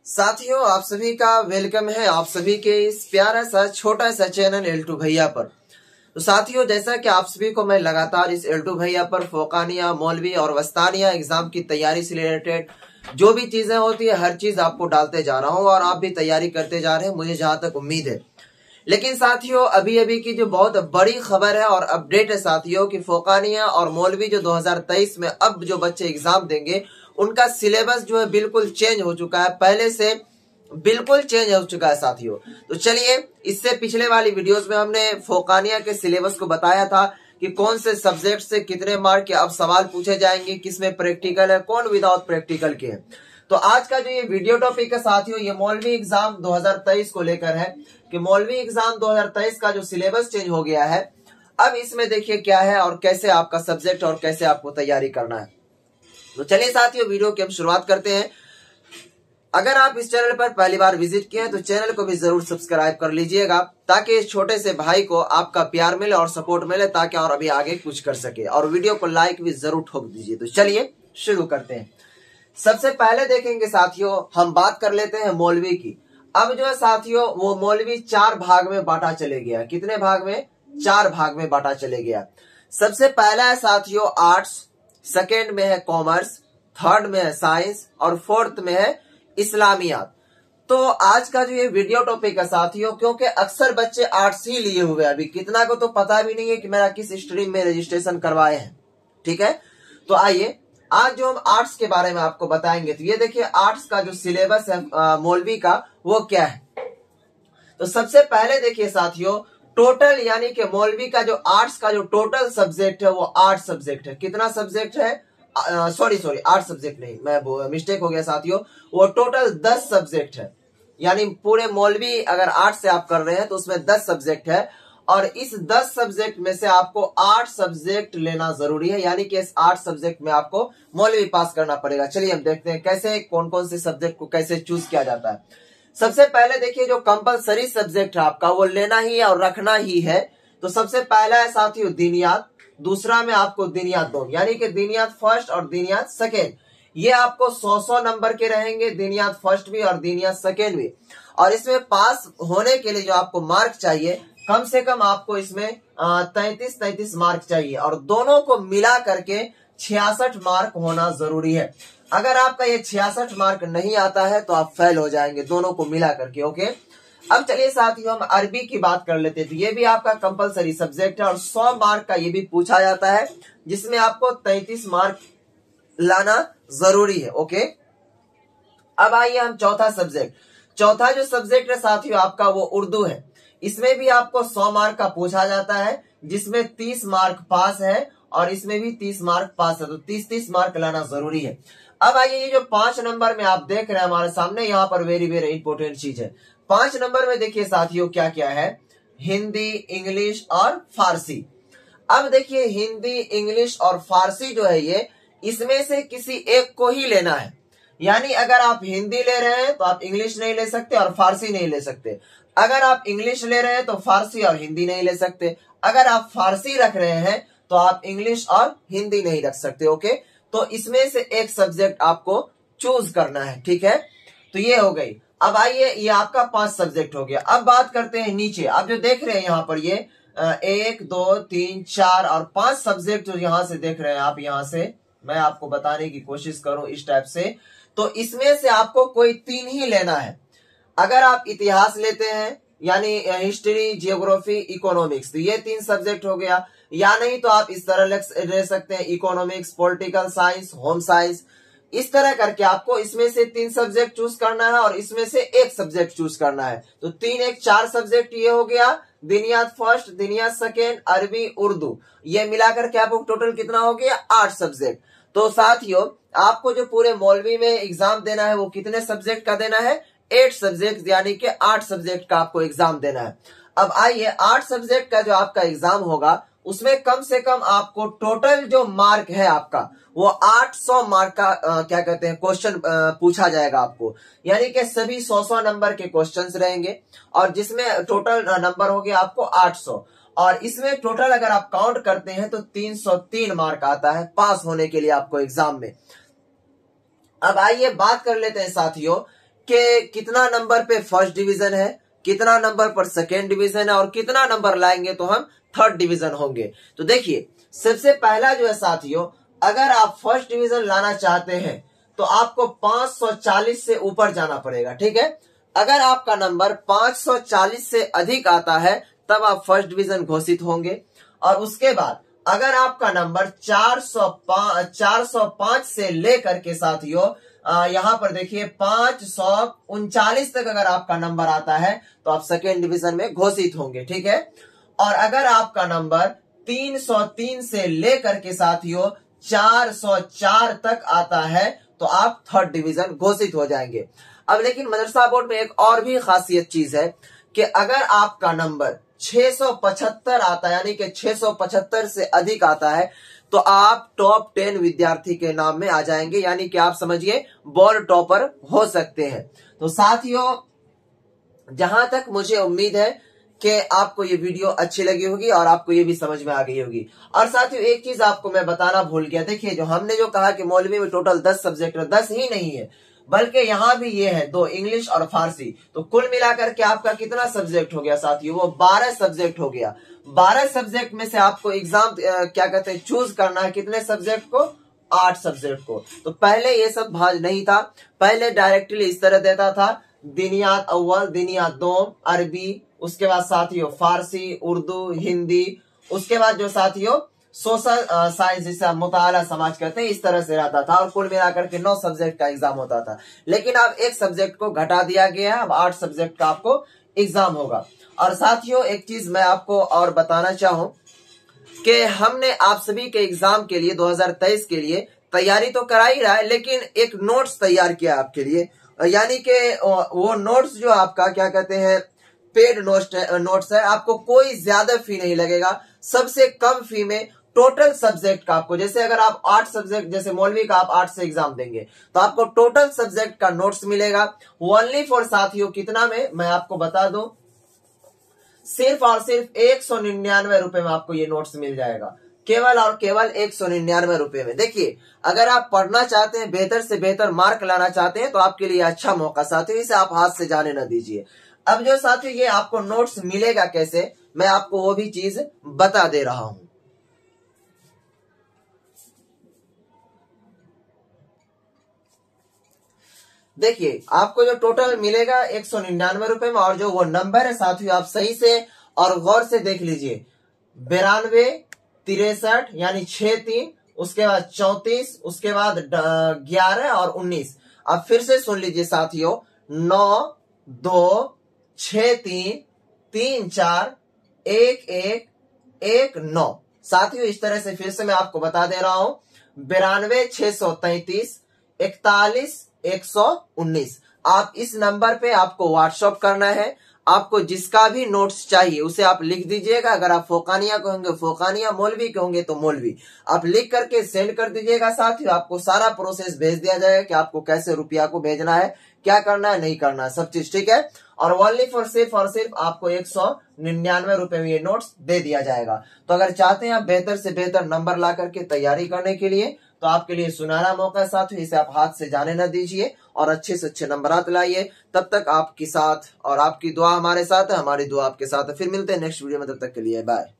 साथियों, आप सभी का वेलकम है आप सभी के इस प्यारा सा छोटा सा चैनल एल्टू भैया पर। तो साथियों, जैसा कि आप सभी को मैं लगातार इस एल्टू भैया पर फोकानिया, मौलवी और वस्तानिया एग्जाम की तैयारी से रिलेटेड जो भी चीजें होती है हर चीज आपको डालते जा रहा हूँ और आप भी तैयारी करते जा रहे हैं, मुझे जहां तक उम्मीद है। लेकिन साथियों, अभी अभी की जो बहुत बड़ी खबर है और अपडेट है साथियों कि फोकानिया और मौलवी जो 2023 में अब जो बच्चे एग्जाम देंगे उनका सिलेबस जो है बिल्कुल चेंज हो चुका है, पहले से बिल्कुल चेंज हो चुका है साथियों। तो चलिए, इससे पिछले वाली वीडियोस में हमने फोकानिया के सिलेबस को बताया था कि कौन से सब्जेक्ट से कितने मार्क के अब सवाल पूछे जाएंगे, किसमें प्रैक्टिकल है, कौन विदाउट प्रैक्टिकल के है। तो आज का जो ये वीडियो टॉपिक है साथियों, ये मौलवी एग्जाम 2023 को लेकर है कि मौलवी एग्जाम 2023 का जो सिलेबस चेंज हो गया है, अब इसमें देखिए क्या है और कैसे आपका सब्जेक्ट और कैसे आपको तैयारी करना है। तो चलिए साथियों, वीडियो की हम शुरुआत करते हैं। अगर आप इस चैनल पर पहली बार विजिट किए हैं तो चैनल को भी जरूर सब्सक्राइब कर लीजिएगा ताकि इस छोटे से भाई को आपका प्यार मिले और सपोर्ट मिले, ताकि और अभी आगे कुछ कर सके, और वीडियो को लाइक भी जरूर ठोक दीजिए। तो चलिए शुरू करते हैं। सबसे पहले देखेंगे साथियों, हम बात कर लेते हैं मौलवी की। अब जो है साथियों, वो मौलवी 4 भाग में बांटा चले गया। कितने भाग में? 4 भाग में बांटा चले गया। सबसे पहला है साथियों आर्ट्स, सेकेंड में है कॉमर्स, थर्ड में है साइंस और फोर्थ में है इस्लामियात। तो आज का जो ये वीडियो टॉपिक है साथियों, क्योंकि अक्सर बच्चे आर्ट्स ही लिए हुए हैं, अभी कितना को तो पता भी नहीं है कि मेरा किस स्ट्रीम में रजिस्ट्रेशन करवाए हैं। ठीक है, तो आइए आज जो हम आर्ट्स के बारे में आपको बताएंगे। तो ये देखिए आर्ट्स का जो सिलेबस है मौलवी का, वो क्या है। तो सबसे पहले देखिए साथियों, टोटल यानी कि मौलवी का जो आर्ट्स का जो टोटल सब्जेक्ट है वो 8 सब्जेक्ट है। कितना सब्जेक्ट है? सॉरी 8 सब्जेक्ट नहीं, मैं मिस्टेक हो गया साथियों, वो टोटल 10 सब्जेक्ट है। यानी पूरे मौलवी अगर 8 से आप कर रहे हैं तो उसमें 10 सब्जेक्ट है, और इस 10 सब्जेक्ट में से आपको 8 सब्जेक्ट लेना जरूरी है, यानी कि इस 8 सब्जेक्ट में आपको मौलवी पास करना पड़ेगा। चलिए हम देखते हैं कैसे, कौन कौन से सब्जेक्ट को कैसे चूज किया जाता है। सबसे पहले देखिए, जो कंपलसरी सब्जेक्ट है आपका वो लेना ही है और रखना ही है। तो सबसे पहला है साथियों दीनियात, दूसरा में आपको दीनियात 2, यानी कि दीनियात फर्स्ट और दीनियात सेकेंड। ये आपको 100 नंबर के रहेंगे, दीनियात फर्स्ट भी और दीनियात सेकेंड भी। और इसमें पास होने के लिए जो आपको मार्क चाहिए, कम से कम आपको इसमें 33 मार्क चाहिए, और दोनों को मिला करके 66 मार्क होना जरूरी है। अगर आपका ये 66 मार्क नहीं आता है तो आप फेल हो जाएंगे, दोनों को मिला करके। ओके, अब चलिए साथियों हम अरबी की बात कर लेते हैं। तो ये भी आपका कंपलसरी सब्जेक्ट है और 100 मार्क का ये भी पूछा जाता है, जिसमें आपको 33 मार्क लाना जरूरी है। ओके, अब आइए हम चौथा जो सब्जेक्ट है साथियों आपका वो उर्दू है। इसमें भी आपको 100 मार्क का पूछा जाता है, जिसमें 30 मार्क पास है और इसमें भी 30 मार्क पास है, तो 30 मार्क लाना जरूरी है। अब आइए, ये जो 5 नंबर में आप देख रहे हैं हमारे सामने, यहाँ पर वेरी वेरी इंपॉर्टेंट चीज है। 5 नंबर में देखिए साथियों क्या क्या है, हिंदी, इंग्लिश और फारसी। अब देखिए हिंदी, इंग्लिश और फारसी जो है ये, इसमें से किसी एक को ही लेना है। यानी अगर आप हिंदी ले रहे हैं तो आप इंग्लिश नहीं ले सकते और फारसी नहीं ले सकते। अगर आप इंग्लिश ले रहे हैं तो फारसी और हिंदी नहीं ले सकते। अगर आप फारसी रख रहे हैं तो आप इंग्लिश और हिंदी नहीं रख सकते। ओके, तो इसमें से एक सब्जेक्ट आपको चूज करना है। ठीक है, तो ये हो गई। अब आइए, ये आपका 5 सब्जेक्ट हो गया। अब बात करते हैं नीचे। आप जो देख रहे हैं यहाँ पर ये 1 2 3 4 और 5 सब्जेक्ट जो यहाँ से देख रहे हैं आप, यहाँ से मैं आपको बताने की कोशिश करूं इस टाइप से, तो इसमें से आपको कोई 3 ही लेना है। अगर आप इतिहास लेते हैं यानी हिस्ट्री, जियोग्राफी, इकोनॉमिक्स, तो ये 3 सब्जेक्ट हो गया। या नहीं तो आप इस तरह ले सकते हैं, economics, political science, home science. इस तरह करके आपको इसमें से 3 सब्जेक्ट चूज करना है और इसमें से एक सब्जेक्ट चूज करना है। तो 3 1 4 सब्जेक्ट ये हो गया, दीनियात फर्स्ट, दीनियात सेकेंड, अरबी, उर्दू। ये मिलाकर के आपको टोटल कितना हो गया? 8 सब्जेक्ट। तो साथियों, आपको जो पूरे मौलवी में एग्जाम देना है वो कितने सब्जेक्ट का देना है? 8 सब्जेक्ट, यानी कि 8 सब्जेक्ट का आपको एग्जाम देना है। अब आइए, 8 सब्जेक्ट का जो आपका एग्जाम होगा उसमें कम से कम आपको टोटल जो मार्क है आपका वो 800 मार्क का क्या कहते हैं क्वेश्चन पूछा जाएगा आपको। यानी कि सभी 100 नंबर के क्वेश्चंस रहेंगे, और जिसमें टोटल नंबर हो गया आपको 800, और इसमें टोटल अगर आप काउंट करते हैं तो 303 मार्क आता है पास होने के लिए आपको एग्जाम में। अब आइए बात कर लेते हैं साथियों कि कितना नंबर पे फर्स्ट डिवीजन है, कितना नंबर पर सेकेंड डिवीजन है और कितना नंबर लाएंगे तो हम थर्ड डिवीजन होंगे। तो देखिए सबसे पहला जो है साथियों, अगर आप फर्स्ट डिवीजन लाना चाहते हैं तो आपको 540 से ऊपर जाना पड़ेगा, ठीक है। अगर आपका नंबर 540 से अधिक आता है तब आप फर्स्ट डिवीजन घोषित होंगे। और उसके बाद अगर आपका नंबर 405 से लेकर के साथियों यहाँ पर देखिए 539 तक अगर आपका नंबर आता है तो आप सेकेंड डिवीजन में घोषित होंगे, ठीक है। और अगर आपका नंबर 303 से लेकर के साथियों 404 तक आता है तो आप थर्ड डिवीजन घोषित हो जाएंगे। अब लेकिन मदरसा बोर्ड में एक और भी खासियत चीज है कि अगर आपका नंबर 675 आता है, यानी कि 675 से अधिक आता है, तो आप टॉप 10 विद्यार्थी के नाम में आ जाएंगे, यानी कि आप समझिए बोर्ड टॉपर हो सकते हैं। तो साथियों जहां तक मुझे उम्मीद है कि आपको ये वीडियो अच्छी लगी होगी और आपको ये भी समझ में आ गई होगी। और साथियों एक चीज आपको मैं बताना भूल गया, देखिए जो हमने जो कहा कि मौलवी में टोटल 10 सब्जेक्ट है, 10 ही नहीं है बल्कि यहाँ भी ये है 2 इंग्लिश और फारसी। तो कुल मिलाकर के आपका कितना सब्जेक्ट हो गया साथियों, वो 12 सब्जेक्ट हो गया। 12 सब्जेक्ट में से आपको एग्जाम क्या कहते हैं चूज करना है, कितने सब्जेक्ट को, 8 सब्जेक्ट को। तो पहले ये सब भाज नहीं था, पहले डायरेक्टली इस तरह देता था, दिनियात अव्वल, दिनियात दोम, अरबी, उसके बाद साथियों फारसी, उर्दू, हिंदी, उसके बाद जो साथियों सोशल साइंस जिसे मुताला समाज कहते हैं, इस तरह से रहता था। और कुल मिलाकर के 9 सब्जेक्ट का एग्जाम होता था। लेकिन अब एक सब्जेक्ट को घटा दिया गया है, अब 8 सब्जेक्ट का आपको एग्जाम होगा। और साथियों एक चीज मैं आपको और बताना चाहूं कि हमने आप सभी के एग्जाम के लिए 2023 के लिए तैयारी तो करा ही रहा है, लेकिन एक नोट्स तैयार किया आपके लिए, यानी कि वो नोट्स जो आपका क्या कहते हैं पेड नोट्स है। आपको कोई ज्यादा फी नहीं लगेगा, सबसे कम फी में टोटल सब्जेक्ट का आपको, जैसे अगर आप 8 सब्जेक्ट, जैसे मौलवी का आप 8 से एग्जाम देंगे तो आपको टोटल सब्जेक्ट का नोट्स मिलेगा ओनली फॉर साथियों कितना में, मैं आपको बता दूं, सिर्फ और सिर्फ 199 रुपए में आपको ये नोट्स मिल जाएगा, केवल और केवल 199 रुपए में। देखिए अगर आप पढ़ना चाहते हैं, बेहतर से बेहतर मार्क लाना चाहते हैं तो आपके लिए अच्छा मौका साथियों, इसे आप हाथ से जाने न दीजिए। अब जो साथियों ये आपको नोट्स मिलेगा कैसे, मैं आपको वो भी चीज बता दे रहा हूं। देखिए आपको जो टोटल मिलेगा 199 रुपए में, और जो वो नंबर है साथियों आप सही से और गौर से देख लीजिए, 92 63 यानी 63, उसके बाद 34, उसके बाद 11 और 19। अब फिर से सुन लीजिए साथियों, 9 2 6 3 3 4 1 1 1 9। साथियों इस तरह से फिर से मैं आपको बता दे रहा हूं, 92 633 41 119। आप इस नंबर पे आपको व्हाट्सएप करना है, आपको जिसका भी नोट्स चाहिए उसे आप लिख दीजिएगा। अगर आप फोकानिया कहोगे फोकानिया, मौलवी कहोगे तो मौलवी, आप लिख करके सेंड कर दीजिएगा। साथ ही आपको सारा प्रोसेस भेज दिया जाएगा कि आपको कैसे रुपया को भेजना है, क्या करना है, नहीं करना है, सब चीज ठीक है। और ओनली फॉर सिर्फ और सिर्फ आपको 199 रुपए में ये नोट्स दे दिया जाएगा। तो अगर चाहते हैं आप बेहतर से बेहतर नंबर ला करके तैयारी करने के लिए, तो आपके लिए सुनहरा मौका है साथियों, इसे आप हाथ से जाने न दीजिए और अच्छे से अच्छे नंबरात लाइए। तब तक आपके साथ और आपकी दुआ हमारे साथ है, हमारी दुआ आपके साथ है। फिर मिलते हैं नेक्स्ट वीडियो में, तब तक के लिए बाय।